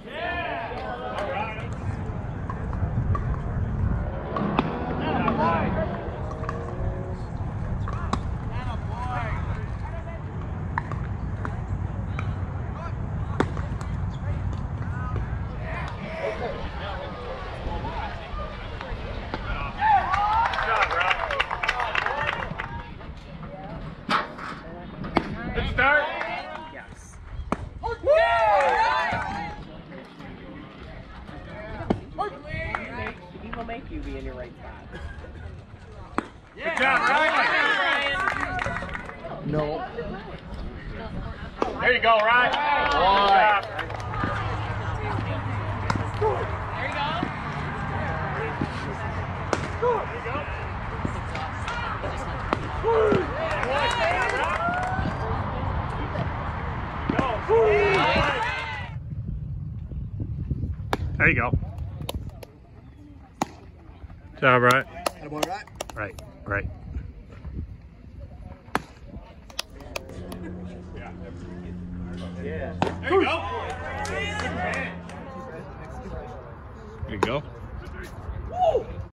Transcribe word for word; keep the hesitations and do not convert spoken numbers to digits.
Make you be in your right spot. Good job, Ryan. No. There you go, Ryan. Good job. There you go. There you go. Good job, right? Right. Right, right. Yeah. There you go. There you go.